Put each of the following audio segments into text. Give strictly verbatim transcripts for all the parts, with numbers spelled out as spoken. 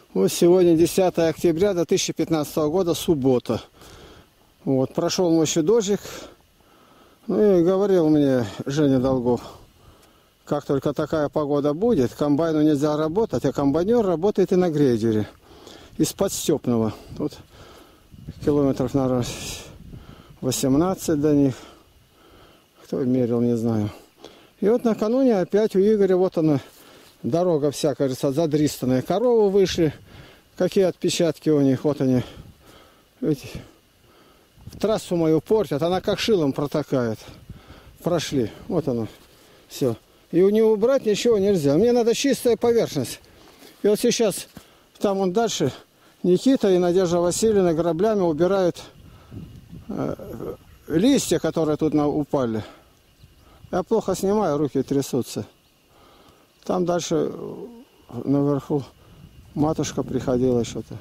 Вот сегодня десятое октября две тысячи пятнадцатого года, суббота. Вот, прошел ночью дождик. Ну и говорил мне Женя Долгов, как только такая погода будет, комбайну нельзя работать, а комбайнер работает и на грейдере. Из-под Степного. Тут километров, наверное, восемнадцать до них. Кто мерил, не знаю. И вот накануне опять у Игоря, вот она, дорога вся, кажется, задристанная. Коровы вышли. Какие отпечатки у них. Вот они. Видите? Трассу мою портят. Она как шилом протакает. Прошли. Вот оно. Все. И у него убрать ничего нельзя. Мне надо чистая поверхность. И вот сейчас там вон дальше Никита и Надежда Васильевна граблями убирают э, листья, которые тут на, упали. Я плохо снимаю, руки трясутся. Там дальше наверху матушка приходила что-то.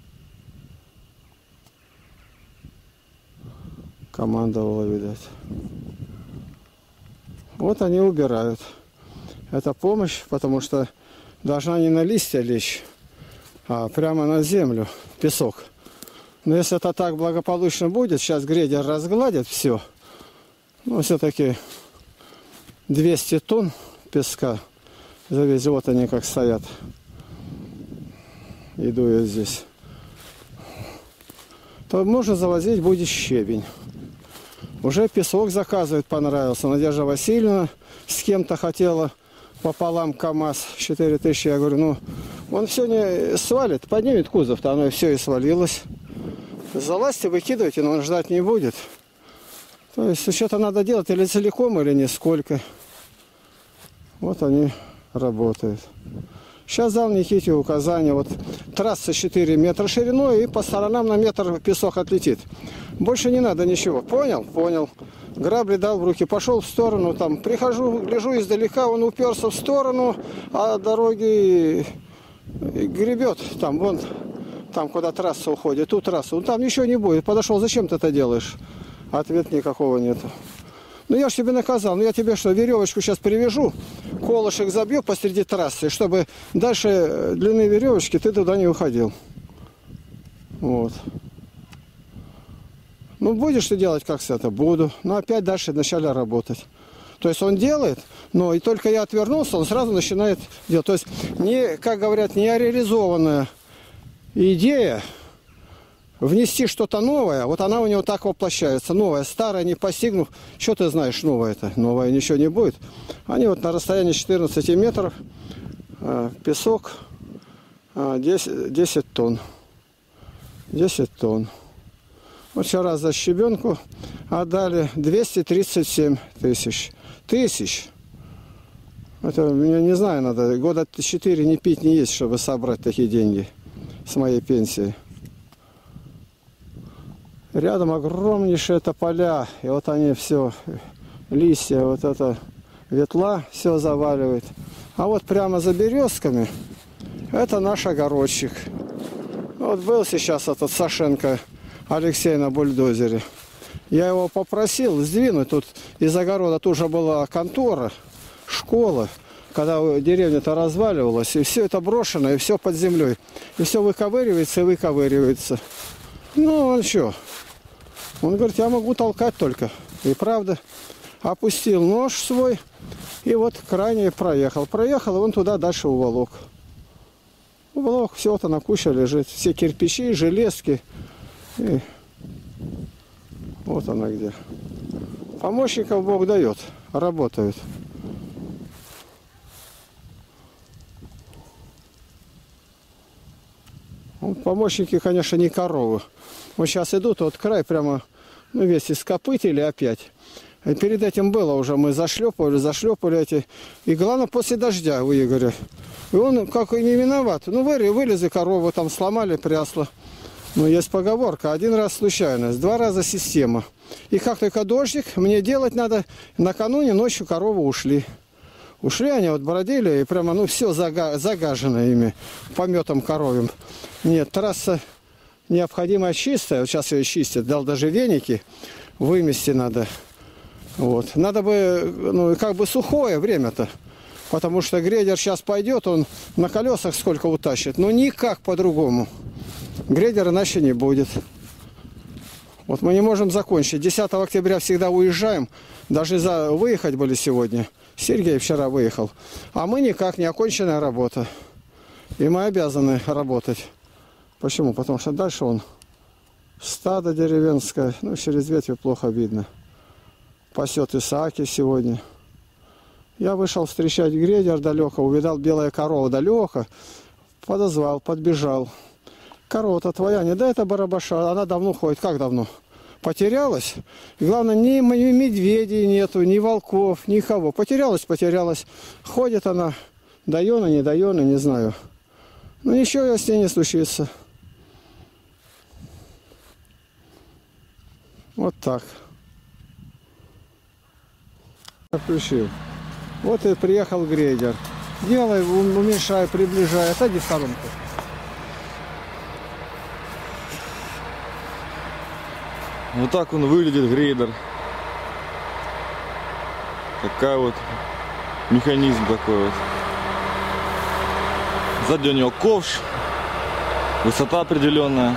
Командовала, видать. Вот они убирают. Это помощь, потому что должна не на листья лечь, а прямо на землю, песок. Но если это так благополучно будет, сейчас грейдер разгладит все. Но все-таки двести тонн песка завезли. Вот они как стоят. Иду я здесь. То можно завозить будет щебень. Уже песок заказывает, понравился. Надежда Васильевна с кем-то хотела пополам КамАЗ четыре тысячи. Я говорю, ну, он все не свалит, поднимет кузов-то, оно все и свалилось. Залазьте, выкидывайте, но он ждать не будет. То есть что-то надо делать или целиком, или нисколько. Вот они работают. Сейчас дал Никите указание. Вот трасса четыре метра шириной, и по сторонам на метр песок отлетит. Больше не надо ничего. Понял? Понял. Грабли дал в руки, пошел в сторону. Там прихожу, гляжу издалека, он уперся в сторону, а дороги гребет. Там, вон, там, куда трасса уходит, ту трассу. Ну, там ничего не будет. Подошел, зачем ты это делаешь? Ответ никакого нету. Ну я ж тебе наказал, ну я тебе что, веревочку сейчас привяжу, колышек забью посреди трассы, чтобы дальше длины веревочки ты туда не уходил. Вот. Ну будешь ты делать как с это? Буду. Но опять дальше вначале работать. То есть он делает, но и только я отвернулся, он сразу начинает делать. То есть, не, как говорят, нереализованная идея, внести что-то новое, вот она у него так воплощается. Новое, старое, не постигнув. Что ты знаешь новое это? Новое ничего не будет. Они вот на расстоянии четырнадцати метров, э, песок, э, десять, десять тонн. десять тонн. Вот вчера за щебенку отдали двести тридцать семь тысяч. Тысяч. Это, мне не знаю, надо года четыре не пить, не есть, чтобы собрать такие деньги с моей пенсии. Рядом огромнейшие тополя, и вот они все, листья, вот это ветла все заваливает. А вот прямо за березками, это наш огородчик. Вот был сейчас этот Сашенко Алексей на бульдозере. Я его попросил сдвинуть, тут из огорода тоже была контора, школа, когда деревня-то разваливалась, и все это брошено, и все под землей. И все выковыривается и выковыривается. Ну, он что? Он говорит, я могу толкать только. И правда, опустил нож свой, и вот крайне проехал. Проехал, и он туда дальше уволок. Уволок, все-то на куче лежит. Все кирпичи, железки. И вот она где. Помощников Бог дает, работают. Помощники, конечно, не коровы. Вот сейчас идут, вот край прямо, ну, весь ископытили опять. И перед этим было уже, мы зашлепывали, зашлепали эти. И главное, после дождя у Игоря. И он, как и не виноват. Ну, вылез, вылезли корову, там сломали прясло. Ну, есть поговорка, один раз случайность, два раза система. И как только дождик, мне делать надо, накануне ночью коровы ушли. Ушли они, вот бродили, и прямо, ну, все зага, загажено ими, пометом коровьим. Нет, трасса необходимая чистая, вот сейчас ее чистят, дал даже веники, вымести надо. Вот. Надо бы, ну, как бы сухое время-то. Потому что грейдер сейчас пойдет, он на колесах сколько утащит. Но никак по-другому. Грейдер иначе не будет. Вот мы не можем закончить. десятого октября всегда уезжаем. Даже за выехать были сегодня. Сергей вчера выехал. А мы никак, не оконченная работа. И мы обязаны работать. Почему? Потому что дальше он стадо деревенское. Ну, через ветви плохо видно. Пасет Исааки сегодня. Я вышел встречать грейдер далеко. Увидал белая корова далеко. Подозвал, подбежал. Корова-то твоя, не да, это барабаша. Она давно ходит. Как давно? Потерялась. И главное, ни медведей нету, ни волков, никого. Потерялась, потерялась. Ходит она. Даёна, не даёна, не знаю. Ну ничего с ней не случится. Вот так. Включил. Вот и приехал грейдер. Делай, уменьшай, приближай. Отойди в сторонку. Вот так он выглядит, грейдер. Такая вот механизм такой вот. Сзади у него ковш, высота определенная.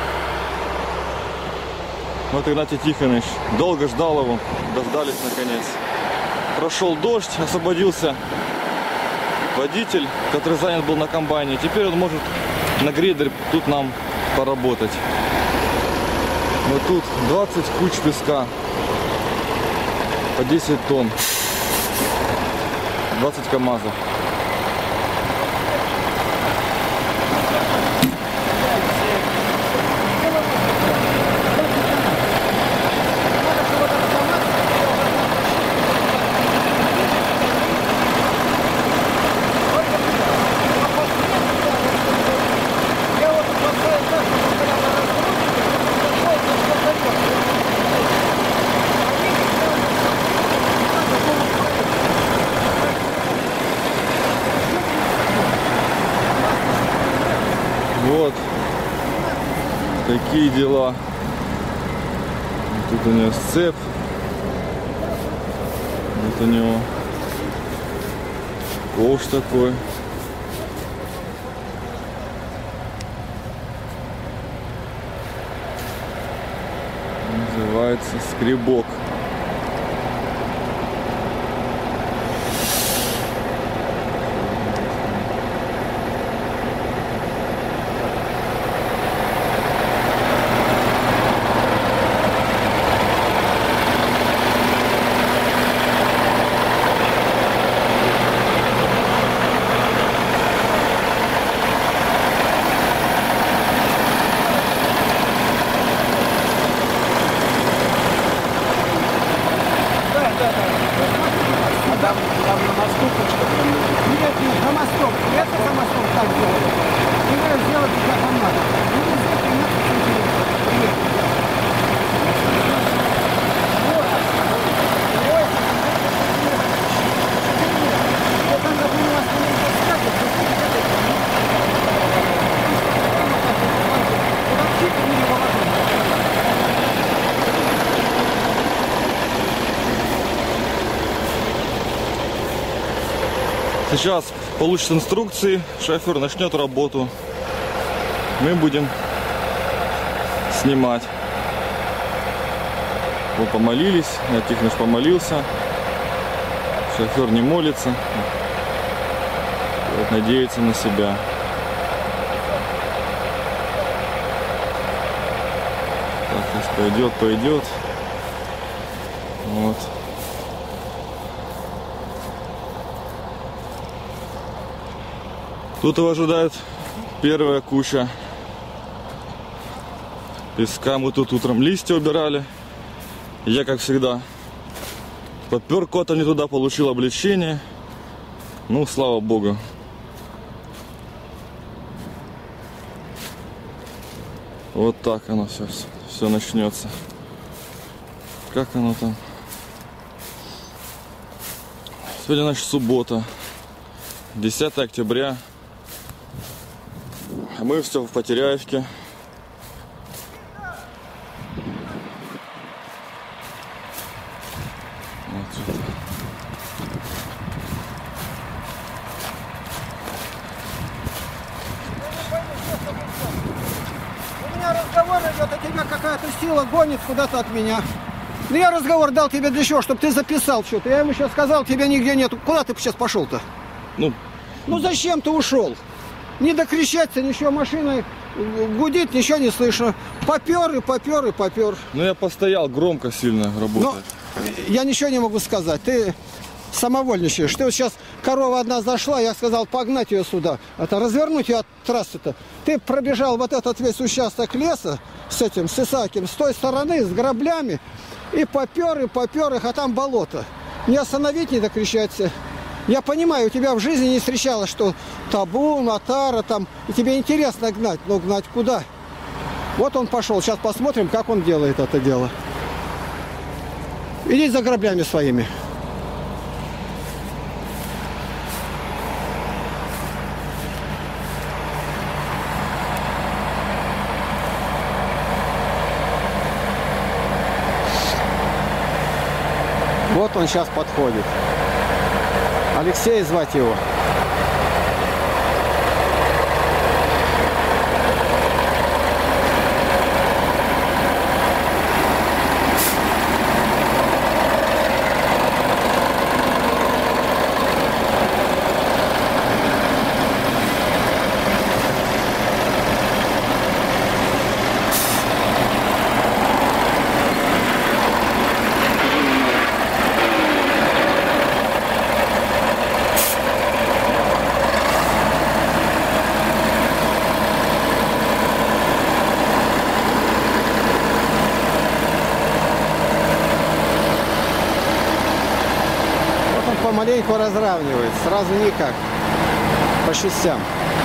Вот Игнатий Тихонович долго ждал его, дождались наконец. Прошел дождь, освободился водитель, который занят был на комбайне. Теперь он может на грейдере тут нам поработать. Вот тут двадцать куч песка по десять тонн, двадцать КАМАЗов. Вот такие дела. Тут у него сцеп. Вот у него ковш такой. Называется скребок. Там, там на мосту почта. Нет, нет, на мосту. Это за мостом так делали. И вы сделали как вам надо. Ну, везде тринадцать сантиметров. Вот. Ой. Вот там, как у нас не скажет, вообще не поворот. Сейчас получит инструкции, шофер начнет работу. Мы будем снимать. Вот помолились, Игнатий Тихонович помолился. Шофер не молится. Вот, надеется на себя. Так, сейчас пойдет, пойдет. Вот. Тут его ожидает первая куча песка. Мы тут утром листья убирали. Я, как всегда, подпер куда-то не туда, получил облегчение. Ну, слава богу. Вот так оно все, все начнется. Как оно там? Сегодня, значит, суббота, десятое октября. А мы все в Потеряевке. Вот что-то тебя какая-то сила гонит куда-то от меня. Ну я разговор дал тебе для чего? Чтобы ты записал что-то. Я ему сейчас сказал, тебя нигде нету. Куда ты сейчас пошел-то? Ну, ну зачем ты ушел? Не докричаться, ничего, машина гудит, ничего не слышно. Попер и попер и попер. Ну я постоял, громко сильно работает. Но я ничего не могу сказать. Ты самовольничаешь. Ты вот сейчас, корова одна зашла, я сказал погнать ее сюда. Это развернуть ее от трассы-то. Ты пробежал вот этот весь участок леса с этим, с Исаакием, с той стороны, с граблями. И попер, и попер их, а там болото. Не остановить, не докричаться. Я понимаю, у тебя в жизни не встречалось, что табун, отара там, и тебе интересно гнать, но гнать куда? Вот он пошел, сейчас посмотрим, как он делает это дело. Иди за граблями своими. Вот он сейчас подходит. Алексей звать его. Помаленьку разравнивает, сразу никак, по частям.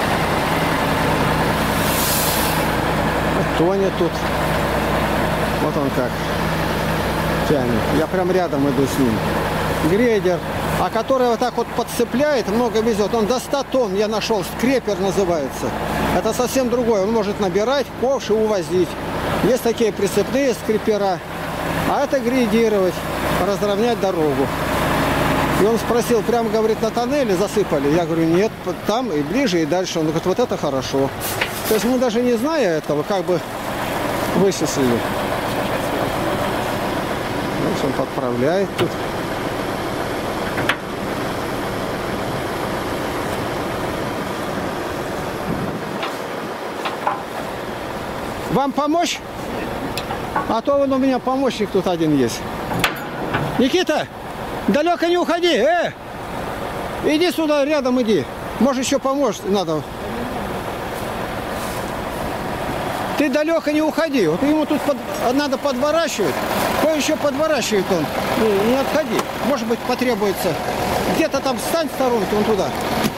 Тонет тут, вот он как тянет. Я прям рядом иду с ним. Грейдер, а который вот так вот подцепляет, много везет, он до ста тонн, я нашел, скрепер называется. Это совсем другое, он может набирать ковш и увозить. Есть такие прицепные скрепера, а это грейдировать, разровнять дорогу. И он спросил, прям, говорит, на тоннеле засыпали? Я говорю, нет, там и ближе, и дальше. Он говорит, вот это хорошо. То есть мы даже не зная этого, как бы вычислили. Значит, он подправляет тут. Вам помочь? А то вон у меня помощник тут один есть. Никита! Далеко не уходи, э! Иди сюда, рядом иди. Может, еще поможешь, надо. Ты далеко не уходи. Вот ему тут под... надо подворачивать. Кое-еще подворачивает он. Не, не отходи. Может быть, потребуется. Где-то там встань в сторонке, вон туда.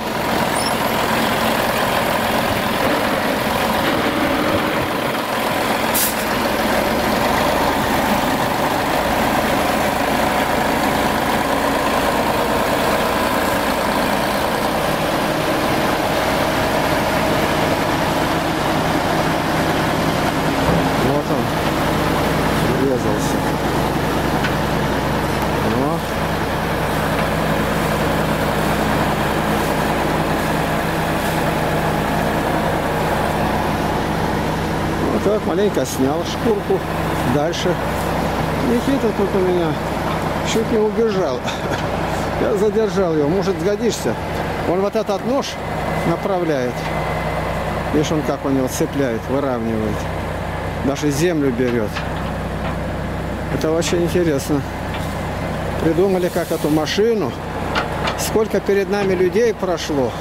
Так, маленько снял шкурку. Дальше. Никита тут у меня чуть не убежал. Я задержал его. Может, сгодишься? Он вот этот нож направляет. Видишь, он как у него цепляет, выравнивает. Даже землю берет. Это очень интересно. Придумали, как эту машину. Сколько перед нами людей прошло.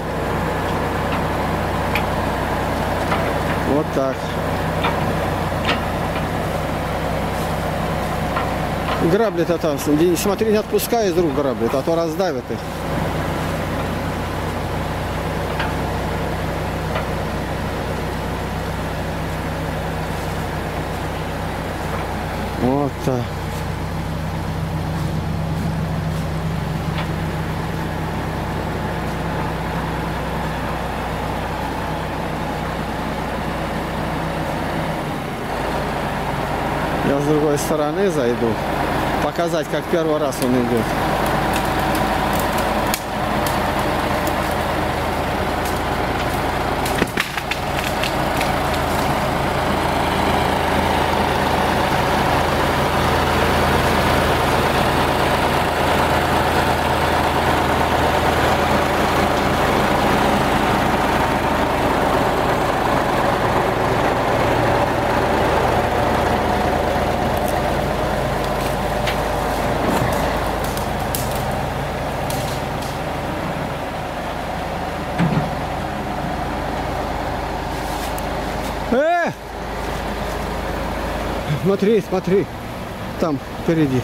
Вот так. Грабли-то там, смотри, не отпускай из рук грабли, а то раздавят их. Вот так. Я с другой стороны зайду. Показать, как первый раз он идет. смотри, смотри. Там, впереди.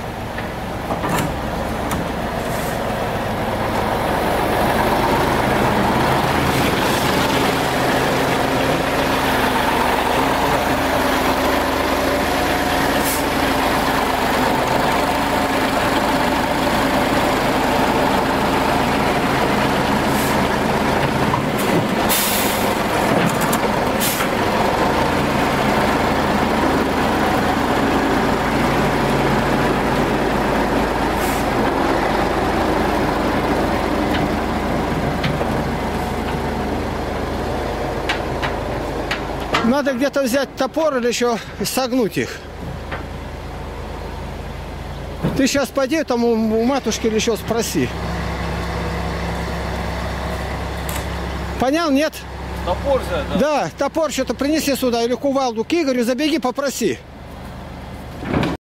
Надо где-то взять топор или еще согнуть их. Ты сейчас пойди там у, у матушки или еще спроси. Понял, нет? Топор взять, да? Да, топор что-то принеси сюда или кувалду к Игорю, забеги, попроси.